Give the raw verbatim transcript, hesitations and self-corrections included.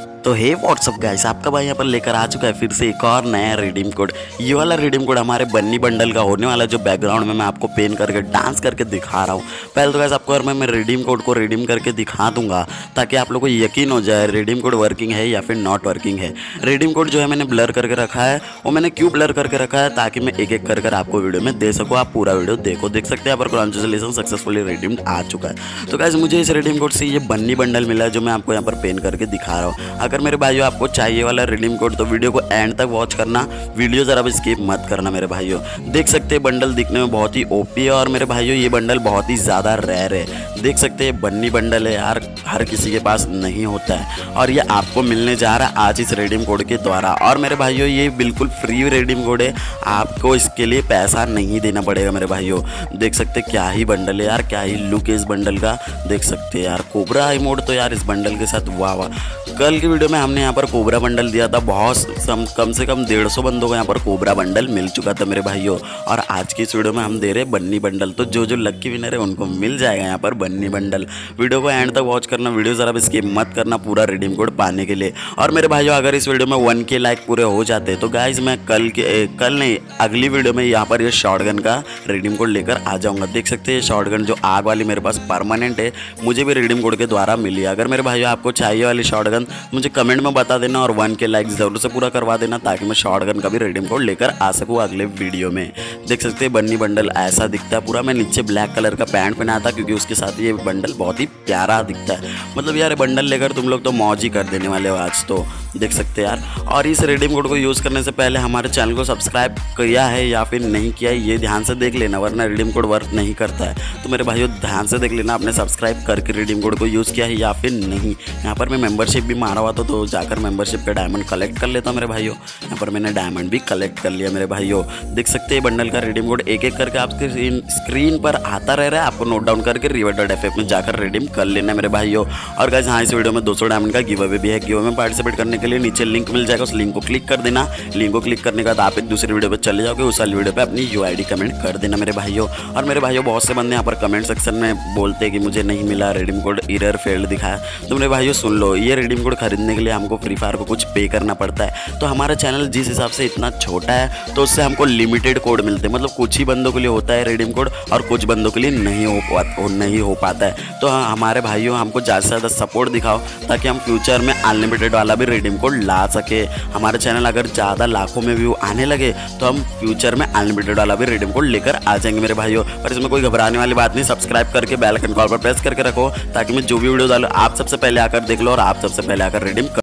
तो हे WhatsApp guys, आपका भाई यहाँ पर लेकर आ चुका है फिर से एक और नया रिडीम कोड। ये वाला रिडीम कोड हमारे बन्नी बंडल का होने वाला है, जो बैकग्राउंड में मैं आपको पेन करके डांस करके दिखा रहा हूँ। पहले तो गाइस आपको और मैं मैं रिडीम कोड को रिडीम करके दिखा दूंगा ताकि आप लोगों को यकीन हो जाए रिडीम कोड वर्किंग है या फिर नॉट वर्किंग है। रिडीम कोड जो है मैंने ब्लर करके रखा है, वो मैंने क्यों ब्लर करके रखा है ताकि मैं एक एक कर कर आपको वीडियो में दे सकूँ। आप पूरा वीडियो देखो, देख सकते हैं यहाँ पर कॉन्ग्रेचुलेशन सक्सेसफुली रिडीम्ड आ चुका है। तो गाइस मुझे इस रिडीम कोड से ये बन्नी बंडल मिला है जो मैं आपको यहाँ पर पेन करके दिखा रहा हूँ। अगर मेरे भाइयों आपको चाहिए वाला रिडीम कोड तो वीडियो को एंड तक वॉच करना, वीडियो जरा भी स्किप मत करना मेरे भाइयों। देख सकते हैं बंडल दिखने में बहुत ही ओपी है और मेरे भाइयों ये बंडल बहुत ही ज़्यादा रेयर है। देख सकते हैं बन्नी बंडल है यार, हर किसी के पास नहीं होता है और ये आपको मिलने जा रहा है आज इस रिडीम कोड के द्वारा। और मेरे भाइयों ये बिल्कुल फ्री रिडीम कोड है, आपको इसके लिए पैसा नहीं देना पड़ेगा मेरे भाइयों। देख सकते क्या ही बंडल है यार, क्या ही लुक है इस बंडल का। देख सकते हैं यार कोबरा इमोट तो यार इस बंडल के साथ वाह वाह। कल की वीडियो में हमने यहाँ पर कोबरा बंडल दिया था, बहुत सम, कम से कम डेढ़ सौ बंदों को यहाँ पर कोबरा बंडल मिल चुका था मेरे भाइयों। और आज की इस वीडियो में हम दे रहे हैं बन्नी बंडल, तो जो जो लक्की विनर है उनको मिल जाएगा यहाँ पर बन्नी बंडल। वीडियो को एंड तक वॉच करना, वीडियो ज़रा भी स्किप मत करना पूरा रिडीम कोड पाने के लिए। और मेरे भाइयों अगर इस वीडियो में वन के लाइक पूरे हो जाते तो गाइज मैं कल के ए, कल नहीं अगली वीडियो में यहाँ पर ये शॉटगन का रिडीम कोड लेकर आ जाऊँगा। देख सकते हैं शॉटगन जो आग वाली मेरे पास परमानेंट है, मुझे भी रिडीम कोड के द्वारा मिली है। अगर मेरे भाइयों आपको चाहिए वाली शॉटगन मुझे कमेंट में बता देना और वन के लाइक जरूर से पूरा करवा देना ताकि मैं शॉटगन का भी रिडीम कोड लेकर आ सकूँ अगले वीडियो में। देख सकते हैं बन्नी बंडल ऐसा दिखता है पूरा। मैं नीचे ब्लैक कलर का पैंट पहना था क्योंकि उसके साथ ये बंडल बहुत ही प्यारा दिखता है। मतलब यार बंडल लेकर तुम लोग तो मौज ही कर देने वाले हो आज तो। देख सकते हैं यार। और इस रिडीम कोड को यूज़ करने से पहले हमारे चैनल को सब्सक्राइब किया है या फिर नहीं किया है ये ध्यान से देख लेना, वरना रिडीम कोड वर्क नहीं करता है। तो मेरे भाइयों ध्यान से देख लेना आपने सब्सक्राइब करके रिडीम कोड को यूज़ किया है या फिर नहीं। यहाँ पर मैं मेंबरशिप भी मारा हुआ था तो जाकर मेंबरशिप का डायमंड कलेक्ट कर लेता हूँ मेरे भाइयों। यहाँ पर मैंने डायमंड भी कलेक्ट कर लिया मेरे भाइयों। देख सकते हैं बंडल का रिडीम कोड एक एक करके आपके स्क्रीन पर आता रह रहा है, आपको नोट डाउन करके रिवर डॉट एफ एफ में जाकर रिडीम कर लेना मेरे भाइयों। और गाइस हाँ इस वीडियो में दो सौ डायमंड का गिव अवे भी है। गिव अवे में पार्टिसिपेट करने के लिए नीचे लिंक मिल जाएगा, उस लिंक को क्लिक कर देना। लिंक को क्लिक करने के बाद आप एक दूसरी वीडियो पर चले जाओगे, उस वाली वीडियो पे अपनी यू आई डी कमेंट कर देना मेरे भाइयों। और मेरे भाइयों बहुत से बंदे यहाँ पर कमेंट सेक्शन में बोलते हैं कि मुझे नहीं मिला रिडीम कोड, एरर फेल्ड दिखाया। तो मेरे भाइयों सुन लो, ये रिडीम कोड खरीदने के लिए हमको फ्री फायर को कुछ पे करना पड़ता है। तो हमारा चैनल जिस हिसाब से इतना छोटा है तो उससे हमको लिमिटेड कोड मिलते हैं, मतलब कुछ ही बंदों के लिए होता है रिडीम कोड और कुछ बंदों के लिए नहीं हो नहीं हो पाता है। तो हमारे भाइयों हमको ज़्यादा से ज़्यादा सपोर्ट दिखाओ ताकि हम फ्यूचर में अनलिमिटेड वाला भी रिडीम कोड ला सके। हमारे चैनल अगर ज़्यादा लाखों में व्यू आने लगे तो हम फ्यूचर में अनलिमिटेड वाला भी रिडीम कोड लेकर आ जाएंगे मेरे भाइयों। पर इसमें कोई घबराने वाली बात नहीं, सब्सक्राइब करके बेल आइकन कॉल पर प्रेस करके रखो ताकि मैं जो भी वीडियो डालूं आप सबसे पहले आकर देख लो और आप सबसे पहले आकर रिडीम